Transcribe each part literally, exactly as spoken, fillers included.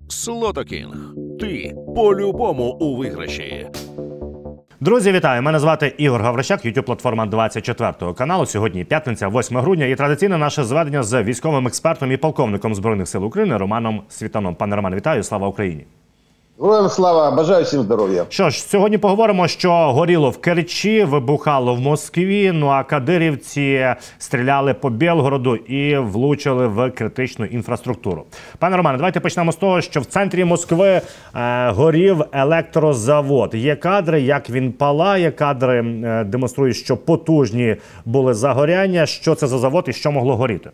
Слотокінг. Ти по-любому у виграші. Друзі, вітаю! Мене звати Ігор Гаврищак, ютуб-платформа двадцять четвертого каналу. Сьогодні п'ятниця, восьме грудня, і традиційне наше зведення з військовим експертом і полковником Збройних сил України Романом Світаном. Пане Романе, вітаю! Слава Україні! Героям слава! Бажаю всім здоров'я! Що ж, сьогодні поговоримо, що горіло в Керчі, вибухало в Москві, ну а кадирівці стріляли по Білгороду і влучили в критичну інфраструктуру. Пане Романе, давайте почнемо з того, що в центрі Москви е, горів електрозавод. Є кадри, як він палає, кадри е, демонструють, що потужні були загоряння. Що це за завод і що могло горіти?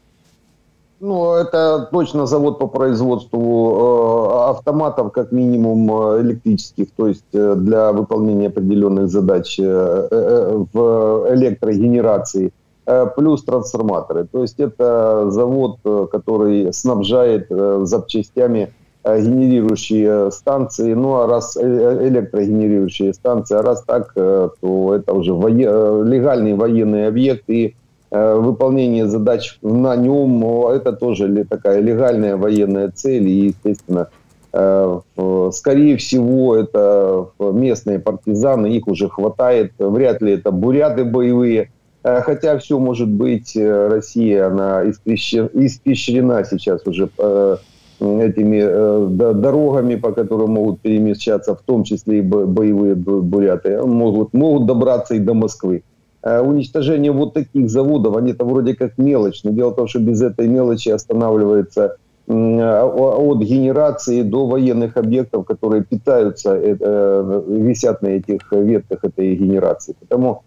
Ну, это точно завод по производству э, автоматов, как минимум электрических, то есть э, для выполнения определенных задач э, э, в электрогенерации, э, плюс трансформаторы. То есть это завод, э, который снабжает э, запчастями э, генерирующие станции. Ну, а раз э, электрогенерирующие станции, а раз так, э, то это уже вое... легальный военный объект, и выполнение задач на нем, это тоже такая легальная военная цель. И, естественно, скорее всего, это местные партизаны, их уже хватает. Вряд ли это буряты боевые. Хотя все может быть. Россия, она испещрена сейчас уже этими дорогами, по которым могут перемещаться, в том числе и боевые буряты. Могут, могут добраться и до Москвы. Уничтожение вот таких заводов, они-то вроде как мелочь, но дело в том, что без этой мелочи останавливается от генерации до военных объектов, которые питаются, висят на этих ветках этой генерации. Потому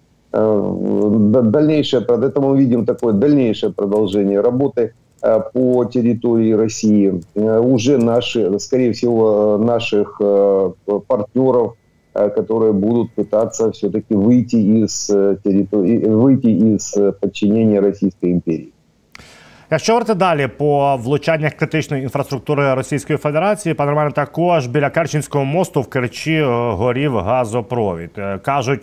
дальнейшее, это мы видим такое дальнейшее продолжение работы по территории России. Уже наши, скорее всего, наших партнеров, которые будут пытаться все-таки выйти из территории, выйти из подчинения Російської імперії. Якщо говорити далі по влучаннях критичної інфраструктури Російської Федерації, пане Романе, також біля Керченського мосту в Керчі горів газопровід. Кажуть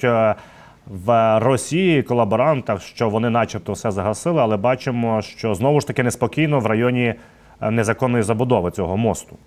в Росії колаборантах, що вони начебто все загасили, але бачимо, що знову ж таки неспокійно в районі незаконної забудови цього мосту.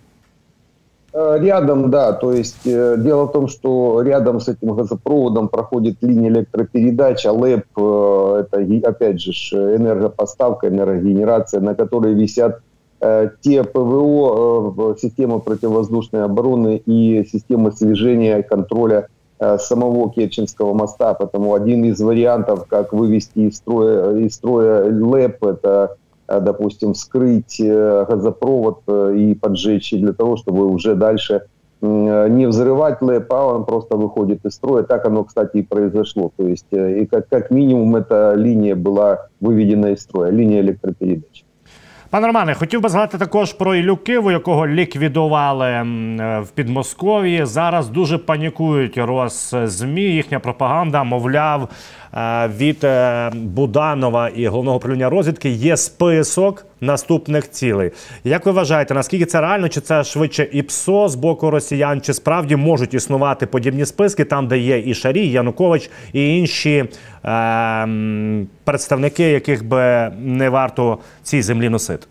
Рядом, да, то есть э, дело в том, что рядом с этим газопроводом проходит линия электропередач, а ЛЭП, э, это опять же энергопоставка, энергогенерация, на которой висят э, те ПВО, э, системы противовоздушной обороны и системы слежения и контроля э, самого Керченского моста. Поэтому один из вариантов, как вывести из строя, из строя ЛЭП, это, допустим, вскрыть газопровод и поджечь для того, чтобы уже дальше не взрывать ЛЭП, а он просто выходит из строя. Так оно, кстати, и произошло. То есть, и как, как минимум, эта линия была выведена из строя, линия электропередач. Пане Романе, хотів би згадати також про Іллю Киву, якого ліквідували в Підмосков'ї. Зараз дуже панікують Росзмі, їхня пропаганда, мовляв, від Буданова і Головного управління розвідки є список наступних цілей. Як ви вважаєте, наскільки це реально, чи це швидше ІПСО з боку росіян, чи справді можуть існувати подібні списки, там, де є і Шарій, і Янукович, і інші е представники, яких би не варто цій землі носити?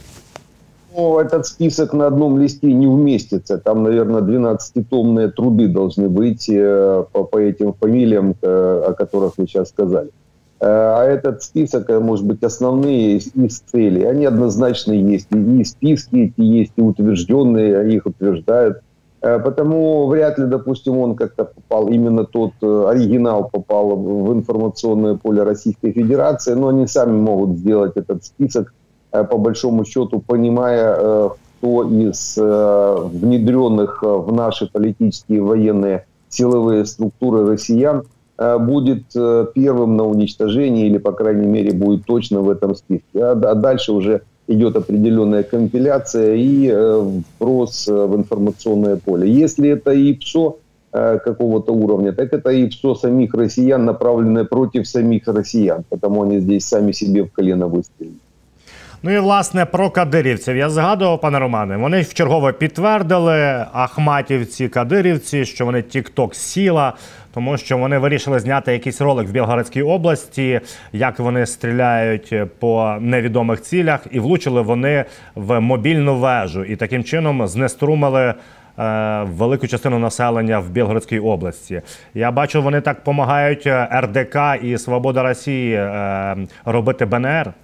Ну, этот список на одном листе не вместится. Там, наверное, двенадцатитомные труды должны быть э, по, по этим фамилиям, э, о которых вы сейчас сказали. Э, а этот список, э, может быть, основные из, из целей, они однозначно есть. И, и списки эти есть, и утвержденные, они их утверждают. Э, потому вряд ли, допустим, он как-то попал, именно тот э, оригинал попал в информационное поле Российской Федерации, но они сами могут сделать этот список, по большому счету, понимая, кто из внедренных в наши политические и военные силовые структуры россиян будет первым на уничтожение или, по крайней мере, будет точно в этом списке. А дальше уже идет определенная компиляция и вброс в информационное поле. Если это ИПСО какого-то уровня, так это ИПСО самих россиян, направленное против самих россиян, потому они здесь сами себе в колено выстрелили. Ну і, власне, про кадирівців. Я згадував, пане Романе, вони вчергове підтвердили, ахматівці, кадирівці, що вони тік-ток сіла. тому що вони вирішили зняти якийсь ролик в Білгородській області, як вони стріляють по невідомих цілях, і влучили вони в мобільну вежу, і таким чином знеструмили велику частину населення в Білгородській області. Я бачу, вони так допомагають ер де ка і Свобода Росії робити Б Н Р.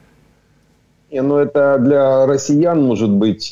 Не, ну это для россиян, может быть,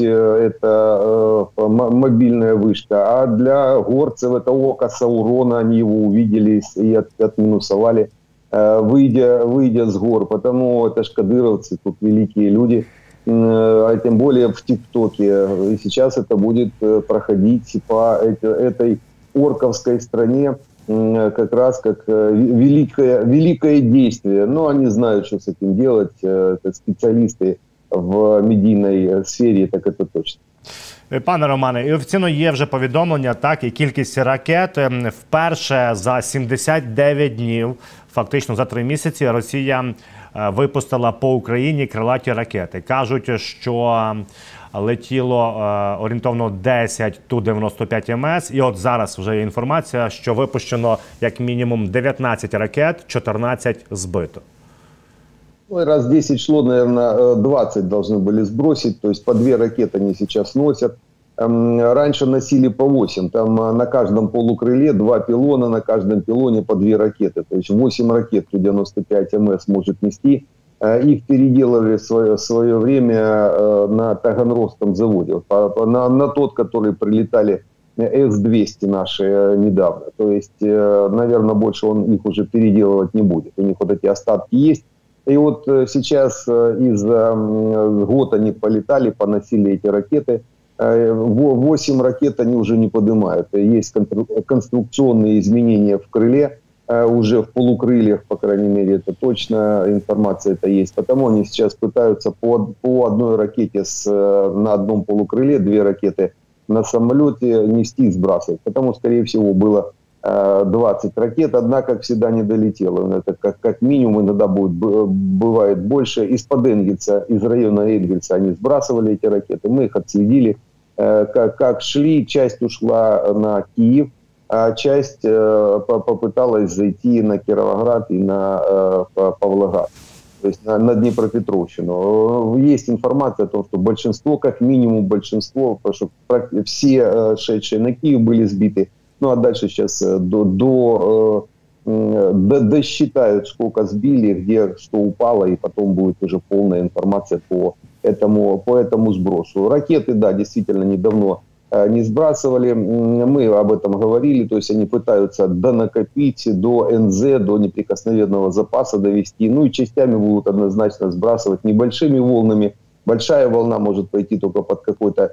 это э, мобильная вышка, а для горцев это око Саурона, они его увидели и от, отминусовали, э, выйдя, выйдя с гор, потому это ж кадыровцы, тут великие люди, э, а тем более в ТикТоке. И сейчас это будет проходить по этой, этой орковской стране, как раз как великое, великое действие. Но они знают, что с этим делать. Это специалисты в медійній сфері, так це точно. Пане Романе, і офіційно є вже повідомлення, так, і кількість ракет. Вперше за сімдесят дев'ять днів, фактично за три місяці, Росія випустила по Україні крилаті ракети. Кажуть, що летіло е, орієнтовно десять Ту дев'яносто п'ять Ем Ес, і от зараз вже є інформація, що випущено як мінімум дев'ятнадцять ракет, чотирнадцять збито. Ну, раз десять шло, наверное, двадцать должны были сбросить, то есть по две ракеты они сейчас носят. Раньше носили по восемь, там на каждом полукрыле два пилона, на каждом пилоне по две ракеты, то есть восемь ракет Ту девяносто пять Эм Эс может нести. Их переделали в свое, в свое время на Таганрогском заводе, на, на тот, который прилетали С двести наши недавно. То есть, наверное, больше он их уже переделывать не будет. У них вот эти остатки есть. И вот сейчас из год они полетали, поносили эти ракеты. восемь ракет они уже не поднимают. Есть конструкционные изменения в крыле. Уже в полукрыльях, по крайней мере, это точно, информация это есть. Потому они сейчас пытаются по, по одной ракете с, на одном полукрыле, две ракеты на самолете нести и сбрасывать. Потому, скорее всего, было э, двадцать ракет, одна, как всегда, не долетела. Это как, как минимум иногда будет, бывает больше. Из-под Энгельса, из района Энгельса они сбрасывали эти ракеты. Мы их отследили, э, как, как шли, часть ушла на Киев, а часть э, попыталась зайти на Кировоград и на э, Павлоград, то есть на, на Днепропетровщину. Есть информация о том, что большинство, как минимум большинство, потому что все э, шедшие на Киев были сбиты, ну а дальше сейчас э, до, до, э, до, досчитают, сколько сбили, где что упало, и потом будет уже полная информация по этому, по этому сбросу. Ракеты, да, действительно недавно не сбрасывали, мы об этом говорили, то есть они пытаются донакопить до Эн Зэ, до неприкосновенного запаса довести, ну и частями будут однозначно сбрасывать небольшими волнами. Большая волна может пойти только под какой-то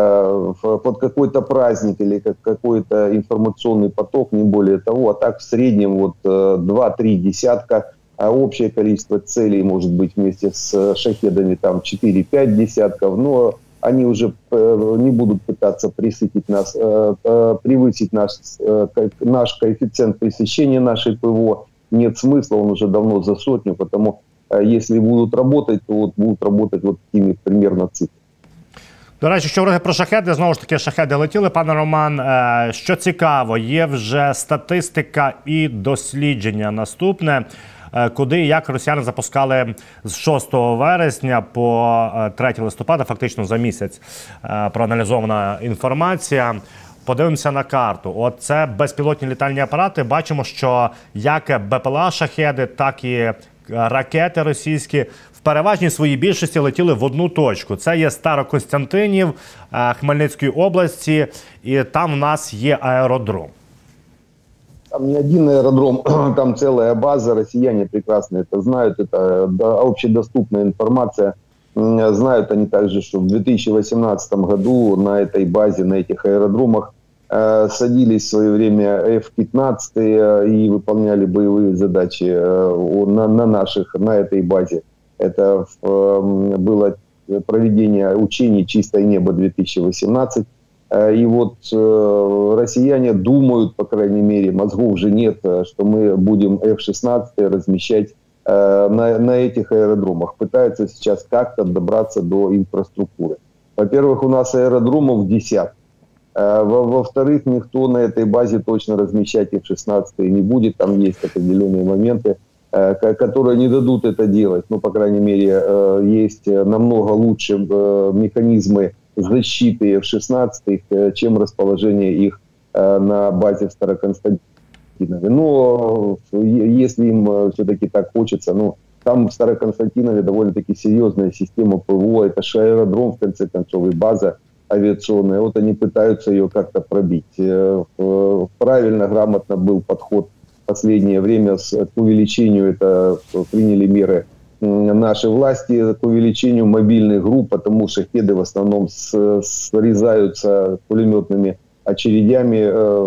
э, под какой-то праздник или как какой-то информационный поток, не более того, а так в среднем вот э, два-три десятка, а общее количество целей может быть вместе с шахедами там четыре-пять десятков, но они уже не будут пытаться присытить нас, превысить наш, наш коэффициент пресыщения нашей ПВО. Нет смысла, он уже давно за сотню, потому если будут работать, то вот будут работать вот такими примерно цифрами. До речі, що говорити про шахеди, знову ж таки, шахеди летіли, пане Роман. Що цікаво, є вже статистика і дослідження наступне, куди і як росіяни запускали з шостого вересня по третє листопада, фактично за місяць проаналізована інформація. Подивимося на карту. От це безпілотні літальні апарати. Бачимо, що як Бе Пе Ел А-шахеди, так і ракети російські в переважній своїй більшості летіли в одну точку. Це є Старокостянтинів Хмельницької області, і там в нас є аеродром. Там не один аэродром, там целая база, россияне прекрасно это знают, это общедоступная информация. Знают они также, что в две тысячи восемнадцатом году на этой базе, на этих аэродромах э, садились в свое время Эф пятнадцать и выполняли боевые задачи э, на, на наших, на этой базе. Это э, было проведение учений «Чистое небо две тысячи восемнадцать». И вот э, россияне думают, по крайней мере, мозгов уже нет, что мы будем Эф шестнадцать размещать э, на, на этих аэродромах. Пытаются сейчас как-то добраться до инфраструктуры. Во-первых, у нас аэродромов десятки. Во-вторых, никто на этой базе точно размещать эф шестнадцать не будет. Там есть определенные моменты, которые не дадут это делать. Ну, по крайней мере, есть намного лучше механизмы защиты эф шестнадцать, чем расположение их на базе в Староконстантинове. Но если им все-таки так хочется, ну, там в Староконстантинове довольно-таки серьезная система ПВО, это же аэродром, в конце концов, и база авиационная. Вот они пытаются ее как-то пробить. Правильно, грамотно был подход в последнее время к увеличению, это приняли меры наши власти, к увеличению мобильных групп, потому что шахеды в основном срезаются пулеметными очередями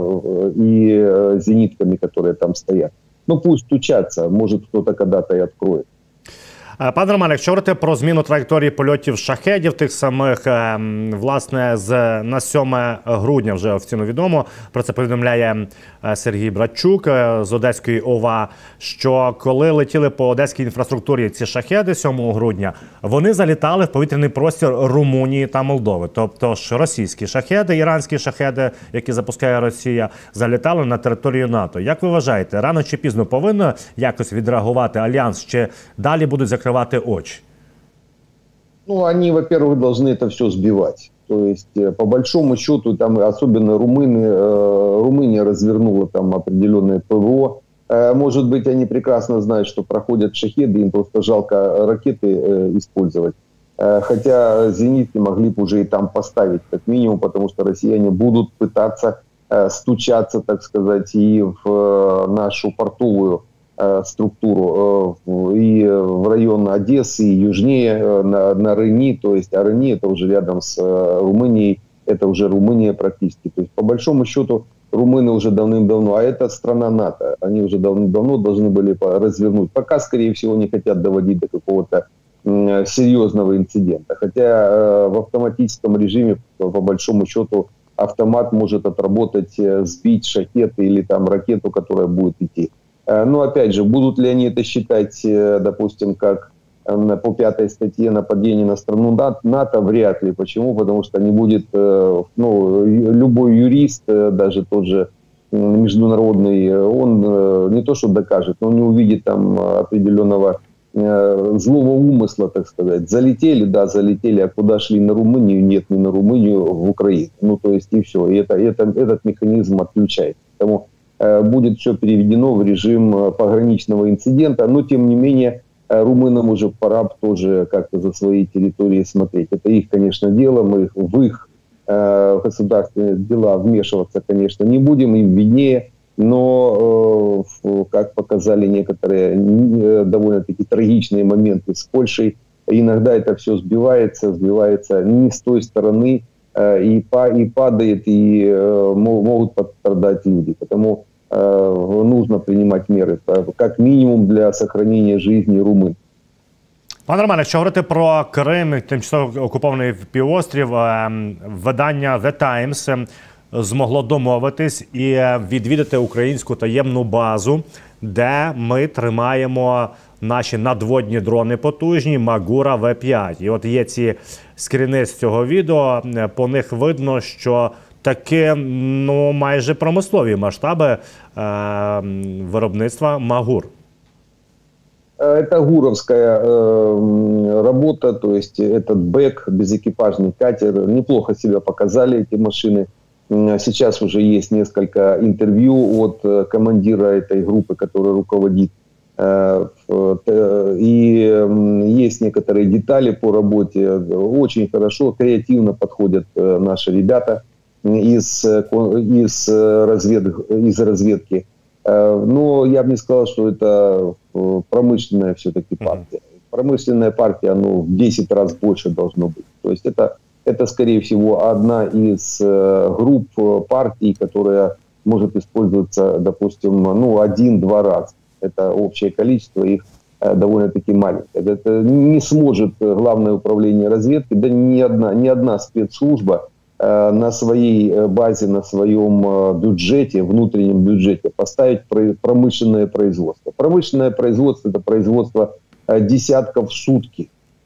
и зенитками, которые там стоят. Ну пусть стучатся, может хто-то когда-то і відкриє. Пане Романе, якщо говорити про зміну траєкторії польотів шахедів тих самих, власне, з, на сьоме грудня вже офіційно відомо, про це повідомляє Сергій Братчук з Одеської ОВА, що коли летіли по одеській інфраструктурі ці шахеди сьомого грудня, вони залітали в повітряний простір Румунії та Молдови. Тобто ж російські шахеди, іранські шахеди, які запускає Росія, залітали на територію НАТО. Як ви вважаєте, рано чи пізно повинно якось відреагувати Альянс, чи далі будуть закривати очи? Ну, они, во-первых, должны это все сбивать. То есть, по большому счету, там, особенно румыны, э, Румыния развернула там определенное ПВО. Э, может быть, они прекрасно знают, что проходят шахеды, им просто жалко ракеты э, использовать. Э, хотя зенитки могли бы уже и там поставить, как минимум, потому что россияне будут пытаться э, стучаться, так сказать, и в э, нашу портовую структуру и в район Одессы, и южнее, на, на Рени, то есть а Рени это уже рядом с Румынией, это уже Румыния практически. То есть по большому счету румыны уже давным-давно, а это страна НАТО, они уже давным-давно должны были развернуть. Пока, скорее всего, не хотят доводить до какого-то серьезного инцидента. Хотя в автоматическом режиме, по большому счету, автомат может отработать, сбить шахет или там ракету, которая будет идти. Но опять же, будут ли они это считать, допустим, как по пятой статье нападение на страну НАТО, вряд ли. Почему? Потому что не будет, ну, любой юрист, даже тот же международный, он не то что докажет, но он не увидит там определенного злого умысла, так сказать. Залетели, да, залетели, а куда шли? На Румынию? Нет, не на Румынию, в Украину. Ну, то есть и все. И это, это, этот механизм отключается. Поэтому будет все переведено в режим пограничного инцидента, но тем не менее румынам уже пора тоже как-то за свои территории смотреть. Это их, конечно, дело, мы в их э, государственные дела вмешиваться, конечно, не будем, им виднее, но, э, как показали некоторые э, довольно-таки трагичные моменты с Польшей, иногда это все сбивается, сбивается не с той стороны, э, и, па, и падает, и э, могут пострадать люди. Потому нужно принимать меры, как минимум для сохранения жизни румын. Пане Романе, якщо говорити про Крим, тимчасово окупований півострів, видання The Times змогло домовитись і відвідати українську таємну базу, де ми тримаємо наші надводні дрони потужні Магура В п'ять. І от є ці скріни з цього відео, по них видно, що таке, ну, майже промислові масштаби е, виробництва Магур. Это гуровская э, работа, то есть этот бэк, безэкипажный катер, неплохо себя показали эти машины. Сейчас уже есть несколько интервью от командира этой группы, который руководит. Э, э, и есть некоторые детали по работе. Очень хорошо, креативно подходят наши ребята из, из, развед, из разведки. Но я бы не сказал, что это промышленная все-таки партия. Промышленная партия, оно в десять раз больше должно быть. То есть это, это скорее всего, одна из групп партий, которая может использоваться, допустим, ну, один-два раза. Это общее количество, их довольно-таки маленькое. Это не сможет Главное управление разведки, да ни одна, ни одна спецслужба на своей базе, на своем бюджете, внутреннем бюджете поставить промышленное производство. Промышленное производство – это производство десятков в сутки.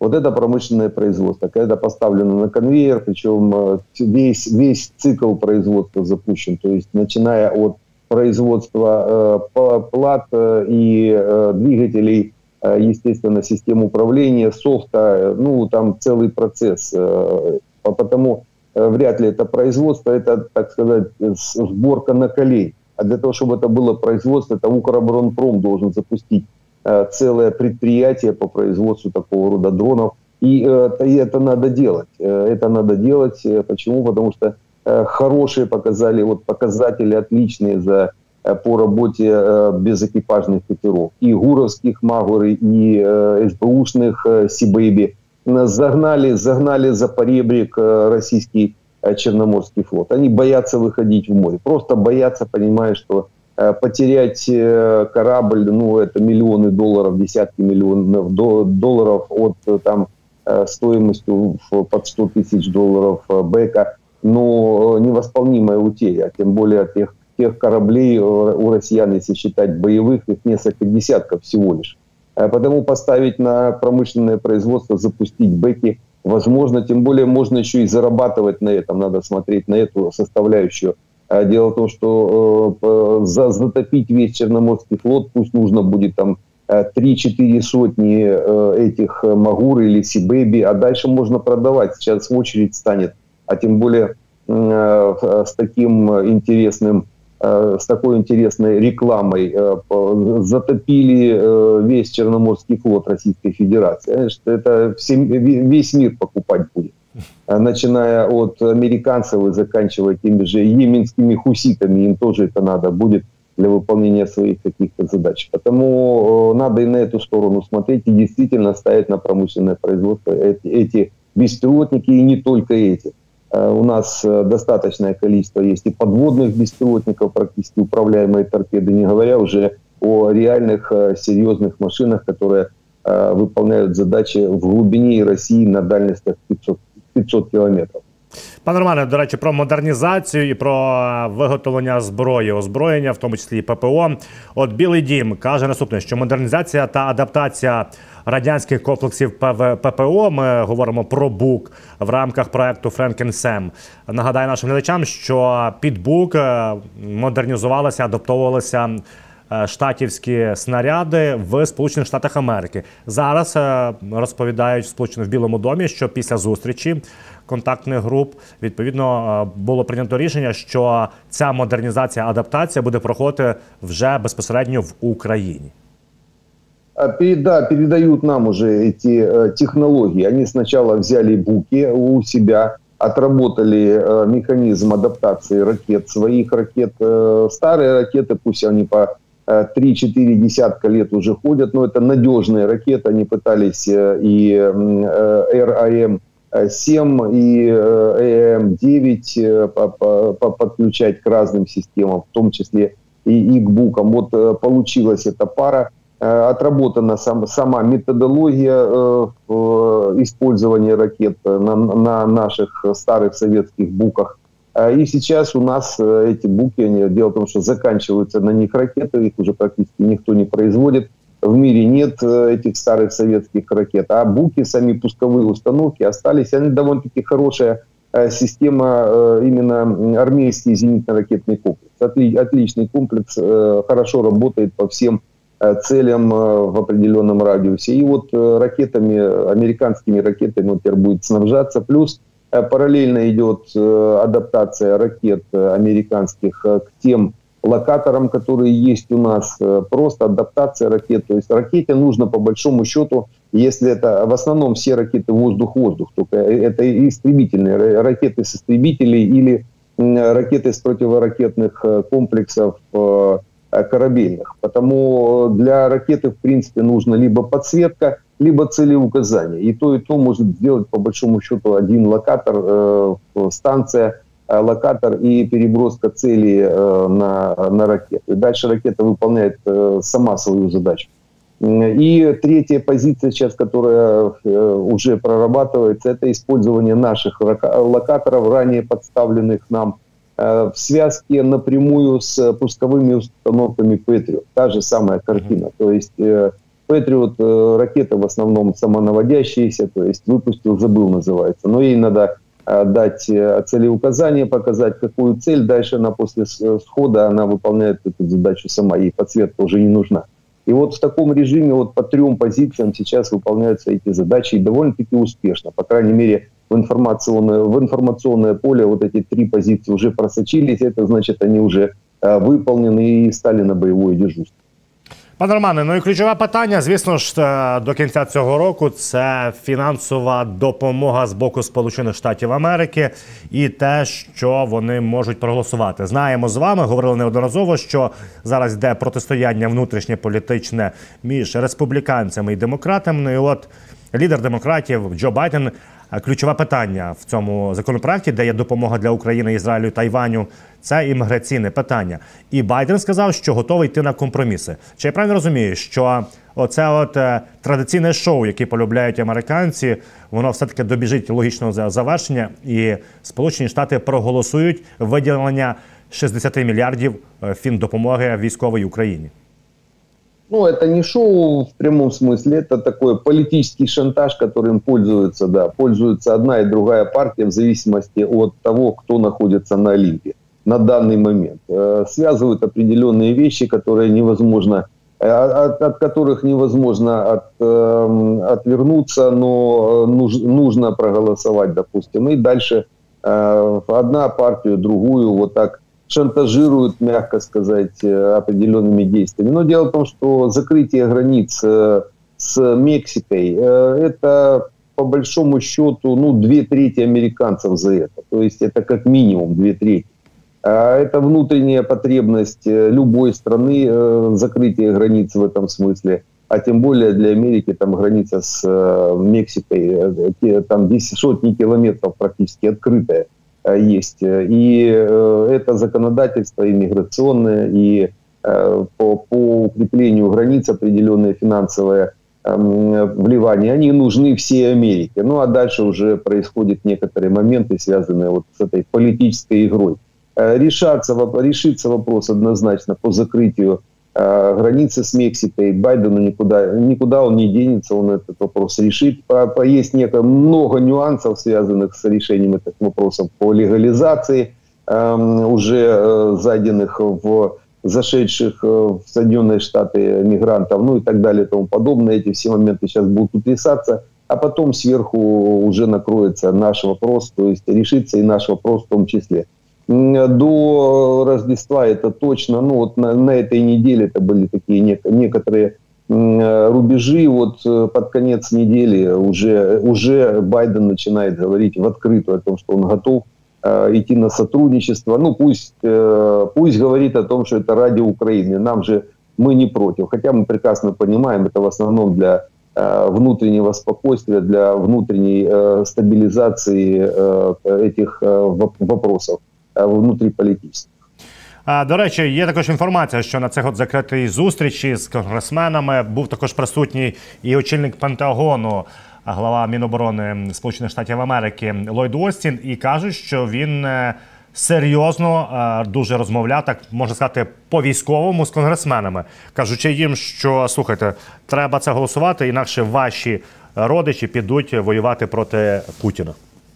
Вот это промышленное производство, когда поставлено на конвейер, причем весь, весь цикл производства запущен, то есть начиная от производства э, плат и э, двигателей, э, естественно, систем управления, софта, ну, там целый процесс. Э, потому э, вряд ли это производство, это, так сказать, сборка на колени. А для того, чтобы это было производство, это Укроборонпром должен запустить э, целое предприятие по производству такого рода дронов. И, э, и это надо делать. Э, это надо делать. Почему? Потому что хорошие показали, вот показатели отличные за, по работе э, безэкипажных катеров. И гуровских Магуры, и э, СБУшных э, Сибэйби. Загнали, загнали за поребрик э, российский э, Черноморский флот. Они боятся выходить в море. Просто боятся, понимая, что э, потерять э, корабль, ну, это миллионы долларов, десятки миллионов до, долларов от э, там, э, стоимостью в, под сто тысяч долларов э, бэка. Но невосполнимая утеря, тем более тех, тех кораблей у россиян, если считать боевых, их несколько десятков всего лишь. Потому поставить на промышленное производство, запустить бэки возможно, тем более можно еще и зарабатывать на этом, надо смотреть на эту составляющую. Дело в том, что затопить весь Черноморский флот, пусть нужно будет там три-четыре сотни этих Магур или Сибэйби, а дальше можно продавать, сейчас очередь станет. А тем более э, с таким интересным, э, с такой интересной рекламой э, затопили э, весь Черноморский флот Российской Федерации. Это все, весь мир покупать будет. Начиная от американцев и заканчивая теми же йеменскими хуситами, им тоже это надо будет для выполнения своих каких-то задач. Поэтому э, надо и на эту сторону смотреть и действительно ставить на промышленное производство эти, эти беспилотники, и не только эти. У нас достаточное количество есть и подводных беспилотников, практически управляемые торпеды, не говоря уже о реальных серьезных машинах, которые выполняют задачи в глубине России на дальностях пятьсот километров. Пане Романе, до речі, про модернізацію і про виготовлення зброї, озброєння, в тому числі і ППО. От Білий дім каже наступне, що модернізація та адаптація радянських комплексів ППО, ми говоримо про БУК в рамках проекту Френкен-Сем. Нагадаю нашим глядачам, що під БУК модернізувалися, адаптовувалися штатівські снаряди в Сполучених Штатах Америки. Зараз розповідають в Сполучених в Білому домі, що після зустрічі контактних груп, відповідно, було прийнято рішення, що ця модернізація, адаптація буде проходити вже безпосередньо в Україні. Да, передают нам уже эти технологии. Они сначала взяли буки у себя, отработали механизм адаптации ракет, своих ракет. Старые ракеты, пусть они по три-четыре десятка лет уже ходят, но это надежные ракеты. Они пытались и эр а эм семь, и э эм девять подключать к разным системам, в том числе и, и к букам. Вот получилась эта пара. Отработана сам, сама методология э, э, использования ракет на, на наших старых советских буках. И сейчас у нас эти буки, они, дело в том, что заканчиваются на них ракеты, их уже практически никто не производит. В мире нет этих старых советских ракет, а буки, сами пусковые установки остались. Они довольно-таки хорошая система, именно армейский зенитно-ракетный комплекс. Отли, отличный комплекс, хорошо работает по всем целям в определенном радиусе. И вот ракетами, американскими ракетами он теперь будет снабжаться. Плюс параллельно идет адаптация ракет американских к тем локаторам, которые есть у нас. Просто адаптация ракет. То есть ракете нужно по большому счету, если это в основном все ракеты воздух-воздух, только это истребительные ракеты с истребителей или ракеты с противоракетных комплексов корабельных. Потому для ракеты, в принципе, нужно либо подсветка, либо целеуказание. И то, и то может сделать, по большому счету, один локатор, э, станция, э, локатор и переброска цели э, на, на ракету. И дальше ракета выполняет э, сама свою задачу. И третья позиция сейчас, которая э, уже прорабатывается, это использование наших локаторов, ранее подставленных нам, в связке напрямую с пусковыми установками Патриот. Та же самая картина. То есть Патриот э, ракеты в основном самонаводящиеся, то есть выпустил, забыл называется. Но ей надо э, дать э, целеуказание, показать, какую цель. Дальше она после схода она выполняет эту задачу сама. Ей подсветка уже не нужна. И вот в таком режиме вот по трем позициям сейчас выполняются эти задачи и довольно-таки успешно. По крайней мере, в информационное, в информационное поле вот эти три позиции уже просочились. Это значит, они уже э, выполнены и стали на боевое дежурство. Пане Романе, ну і ключове питання, звісно ж, до кінця цього року – це фінансова допомога з боку Сполучених Штатів Америки і те, що вони можуть проголосувати. Знаємо з вами, говорили неодноразово, що зараз йде протистояння внутрішнє політичне між республіканцями і демократами. Ну і от лідер демократів Джо Байден, ключове питання в цьому законопроекті, де є допомога для України, Ізраїлю, Тайваню, це імміграційне питання. І Байден сказав, що готовий йти на компроміси. Чи я правильно розумію, що оце от е, традиційне шоу, яке полюбляють американці, воно все-таки добіжить логічного завершення, і Сполучені Штати проголосують виділення шістдесят мільярдів фіндопомоги військовій Україні? Ну, это не шоу в прямом смысле, это такой политический шантаж, которым пользуется, да, пользуется одна и другая партия в зависимости от того, кто находится на Олимпе на данный момент. Связывают определенные вещи, которые невозможно, от, от которых невозможно от, э, отвернуться, но нуж, нужно проголосовать, допустим. И дальше э, одна партию, другую вот так шантажируют, мягко сказать, определенными действиями. Но дело в том, что закрытие границ с Мексикой, это по большому счету, ну, две трети американцев за это. То есть это как минимум две трети. Это внутренняя потребность любой страны, закрытие границ в этом смысле. А тем более для Америки там граница с Мексикой, там десять сотни километров практически открытая есть. И это законодательство иммиграционное, и по, по укреплению границ определенные финансовые вливания, они нужны всей Америке. Ну а дальше уже происходят некоторые моменты, связанные вот с этой политической игрой. Решаться, решится вопрос однозначно по закрытию границы с Мексикой. Байдену никуда, никуда он не денется, он этот вопрос решит. Есть некое, много нюансов, связанных с решением этих вопросов по легализации э, уже э, зайденных в зашедших в Соединенные Штаты мигрантов, ну и так далее и тому подобное. Эти все моменты сейчас будут утрясаться, а потом сверху уже накроется наш вопрос, то есть решится и наш вопрос в том числе. До Рождества это точно, ну вот на, на этой неделе это были такие нек- некоторые м- рубежи, вот под конец недели уже, уже Байден начинает говорить в открытую о том, что он готов э, идти на сотрудничество, ну пусть, э, пусть говорит о том, что это ради Украины, нам же мы не против, хотя мы прекрасно понимаем, это в основном для э, внутреннего спокойствия, для внутренней э, стабилизации э, этих э, вопросов внутріполітичних. До речі, є також інформація, що на цих от закритій зустрічі з конгресменами був також присутній і очільник Пентагону, глава Міноборони Сполучених Штатів Америки Ллойд Остін, і кажуть, що він серйозно дуже розмовляв, так можна сказати, по-військовому з конгресменами, кажучи їм, що, слухайте, треба це голосувати, інакше ваші родичі підуть воювати проти Путіна.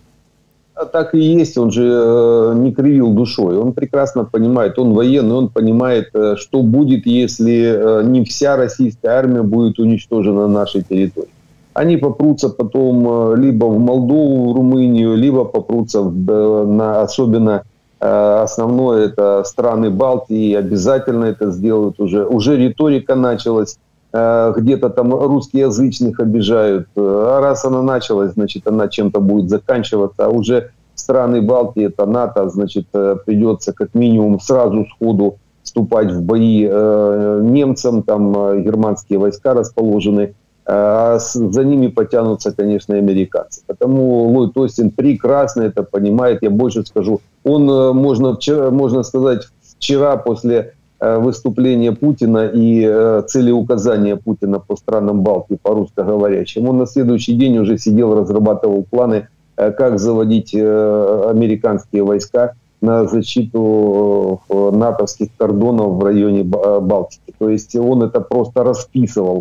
Так и есть, он же э, не кривил душой, он прекрасно понимает, он военный, он понимает, э, что будет, если э, не вся российская армия будет уничтожена на нашей территории. Они попрутся потом э, либо в Молдову, в Румынию, либо попрутся в, э, на особенно э, основное это страны Балтии, обязательно это сделают уже, уже риторика началась. Где-то там русскоязычных обижают. А раз она началась, значит, она чем-то будет заканчиваться. А уже страны Балтии, это НАТО, значит, придется как минимум сразу сходу вступать в бои немцам. Там германские войска расположены. А за ними потянутся, конечно, американцы. Потому Ллойд Остин прекрасно это понимает. Я больше скажу, он, можно, вчера, можно сказать, вчера после выступления Путина и э, целеуказания Путина по странам Балтии, по русскоговорящим. Он на следующий день уже сидел, разрабатывал планы, э, как заводить э, американские войска на защиту э, натовских кордонов в районе Балтики. То есть он это просто расписывал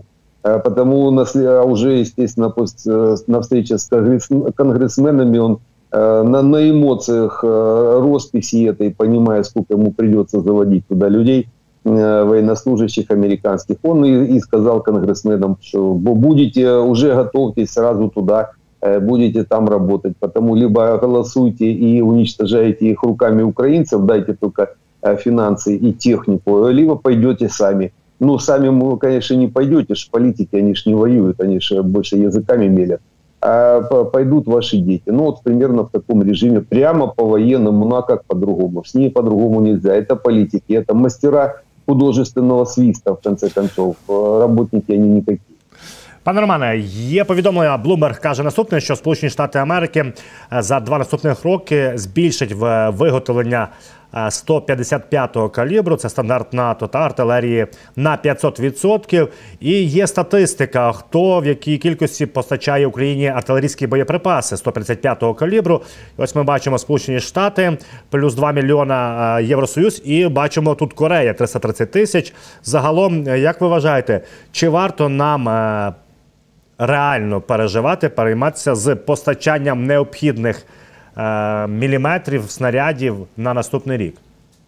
Потому уже, естественно, на встрече с конгрессменами он на, на эмоциях росписи этой, понимая, сколько ему придется заводить туда людей, военнослужащих американских, он и, и сказал конгрессменам, что будете, уже готовьтесь сразу туда, будете там работать, потому либо голосуйте и уничтожаете их руками украинцев, дайте только финансы и технику, либо пойдете сами. Ну, сами, вы, конечно, не пойдете, ж политики, они ж не воюют, они же больше языками мелят. А пойдут ваши дети. Ну, вот примерно в таком режиме, прямо по-военному, ну а как по-другому? С ней по-другому нельзя. Это политики, это мастера художественного свиста, в конце концов. Работники они никакие. Пане Романе, є повідомлення, Bloomberg каже наступне, що Сполучені Штати Америки за два наступних роки збільшать виготовлення сто п'ятдесят п'ятого калібру, це стандарт НАТО, та артилерії на п'ятсот відсотків. І є статистика, хто в якій кількості постачає Україні артилерійські боєприпаси сто п'ятдесят п'ятого калібру. І ось ми бачимо Сполучені Штати, плюс два мільйона Євросоюз, і бачимо тут Корея, триста тридцять тисяч. Загалом, як ви вважаєте, чи варто нам реально переживати, перейматися з постачанням необхідних е, міліметрів, снарядів на наступний рік?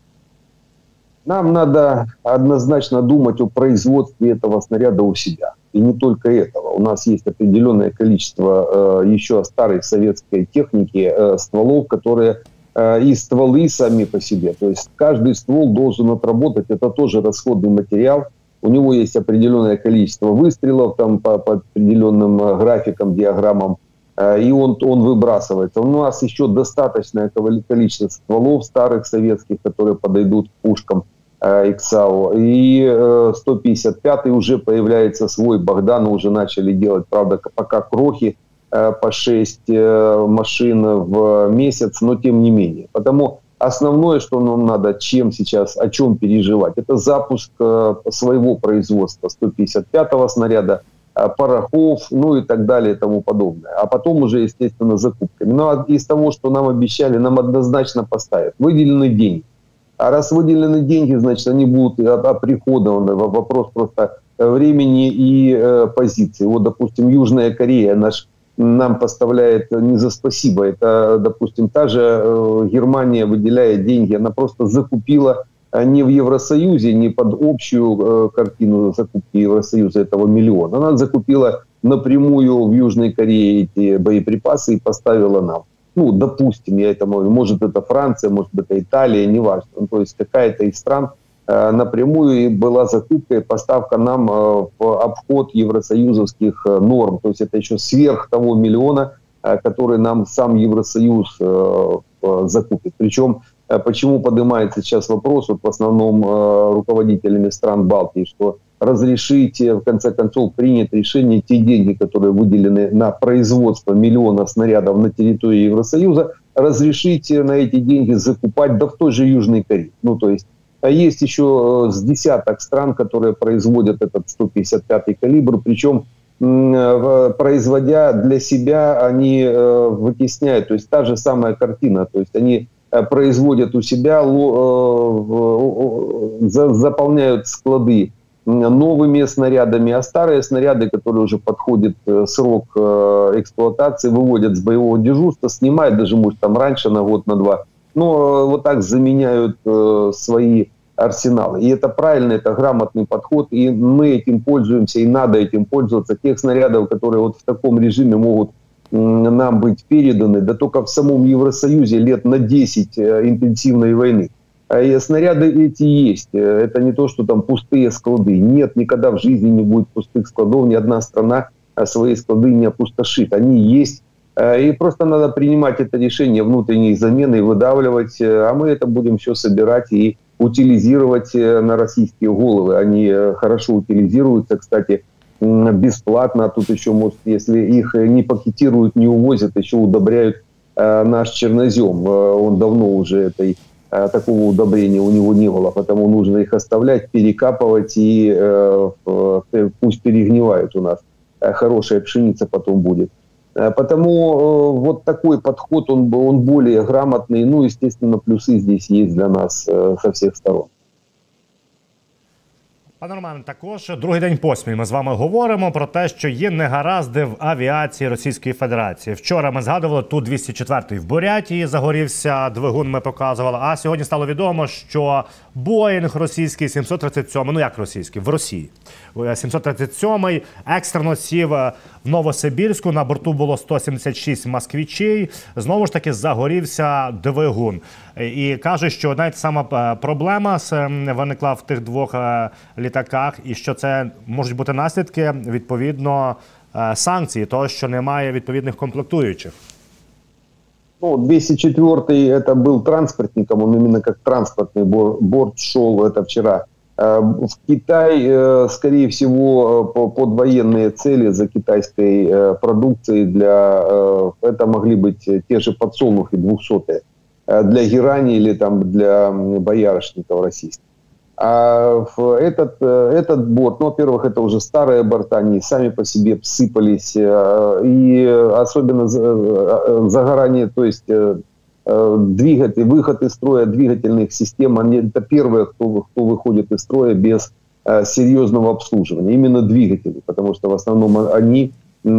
Нам надо однозначно думать о производстве этого снаряда у себя. И не только этого. У нас есть определенное количество э, еще старой советской техники, э, стволов, которые э, и стволы сами по себе. То есть каждый ствол должен отработать. Это тоже расходный материал. У него есть определенное количество выстрелов там, по, по определенным графикам, диаграммам, э, и он, он выбрасывается. У нас еще достаточное количество стволов старых советских, которые подойдут к пушкам э, иксау. И э, сто пятьдесят пятый уже появляется свой Богдан, уже начали делать, правда, пока крохи э, по шесть э, машин в месяц, но тем не менее. Потому основное, что нам надо, чем сейчас, о чем переживать, это запуск э, своего производства сто пятьдесят пятого снаряда, э, порохов, ну и так далее и тому подобное. А потом уже, естественно, закупками. Но из того, что нам обещали, нам однозначно поставят. Выделены деньги. А раз выделены деньги, значит, они будут оприходованы. Вопрос просто времени и э, позиции. Вот, допустим, Южная Корея, наш нам поставляет не за спасибо. Это, допустим, та же э, Германия выделяет деньги. Она просто закупила э, не в Евросоюзе, не под общую э, картину закупки Евросоюза этого миллиона. Она закупила напрямую в Южной Корее эти боеприпасы и поставила нам. Ну, допустим, я это говорю, может это Франция, может это Италия, неважно. Ну, то есть какая-то из стран э, напрямую была закупка и поставка нам э, в обход евросоюзовских э, норм. То есть это еще сверх того миллиона, э, который нам сам Евросоюз э, э, закупит. Причем э, почему поднимается сейчас вопрос, вот в основном э, руководителями стран Балтии, что разрешить, в конце концов, принять решение, те деньги, которые выделены на производство миллиона снарядов на территории Евросоюза, разрешить на эти деньги закупать, да в той же Южной Корее. Ну, то есть, есть еще с десяток стран, которые производят этот сто пятьдесят пятый калибр, причем, производя для себя, они вытесняют, то есть та же самая картина, то есть они производят у себя, заполняют склады новыми снарядами, а старые снаряды, которые уже подходит срок эксплуатации, выводят с боевого дежурства, снимают даже, может, там раньше на год, на два, но вот так заменяют свои арсеналы. И это правильно, это грамотный подход, и мы этим пользуемся, и надо этим пользоваться. Тех снарядов, которые вот в таком режиме могут нам быть переданы, да только в самом Евросоюзе лет на десять интенсивной войны. И снаряды эти есть. Это не то, что там пустые склады. Нет, никогда в жизни не будет пустых складов. Ни одна страна свои склады не опустошит. Они есть. И просто надо принимать это решение внутренней замены и выдавливать. А мы это будем все собирать и утилизировать на российские головы. Они хорошо утилизируются, кстати, бесплатно. А тут еще, может, если их не пакетируют, не увозят, еще удобряют наш чернозем. Он давно уже этой... такого удобрения у него не было, потому нужно их оставлять, перекапывать и э, э, пусть перегнивают у нас. Хорошая пшеница потом будет. Потому э, вот такой подход, он, он более грамотный. Ну, естественно, плюсы здесь есть для нас э, со всех сторон. Пане Романе, також другий день поспіль ми з вами говоримо про те, що є негаразди в авіації Російської Федерації. Вчора ми згадували Ту двісті чотири в Бурятії, загорівся двигун, ми показували. А сьогодні стало відомо, що Боїнг російський сімсот тридцять сім, ну як російський, в Росії, сімсот тридцять сім екстрено сів в Новосибірську, на борту було сто сімдесят шість москвичей, знову ж таки загорівся двигун. І кажуть, що навіть сама проблема виникла в тих двох літаках, і що це можуть бути наслідки, відповідно, санкцій, того, що немає відповідних комплектуючих. Ну, двести четвёртый это был транспортником, он именно как транспортный борт шел это вчера. В Китай, скорее всего, под военные цели за китайской продукцией, для, это могли быть те же подсолнухи двухсотые для герани или там для боярышников российских. А этот, этот борт, ну, во-первых, это уже старые борта, они сами по себе всыпались, и особенно загорание, то есть двигатель, выход из строя двигательных систем, они, это первые, кто, кто выходит из строя без серьезного обслуживания, именно двигатели, потому что в основном они,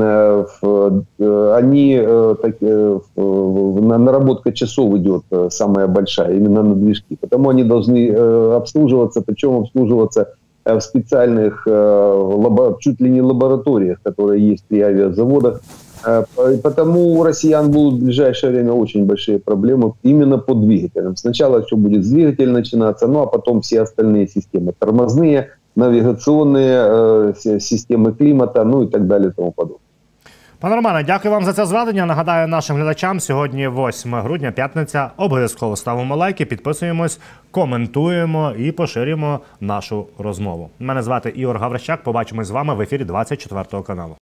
они так, наработка часов идет самая большая, именно на движки, потому они должны обслуживаться, причем обслуживаться в специальных, чуть ли не лабораториях, которые есть при авиазаводах. Потому у россиян будут в ближайшее время очень большие проблемы именно по двигателям. Сначала все будет с двигателя начинаться, ну а потом все остальные системы. Тормозные, навигационные, системы климата, ну и так далее и тому подобное. Пане Романе, дякую вам за це зведення. Нагадаю нашим глядачам, сьогодні восьме грудня, п'ятниця. Обов'язково ставимо лайки, підписуємось, коментуємо і поширюємо нашу розмову. Мене звати Ігор Гаврищак. Побачимось з вами в ефірі двадцять четвертого каналу.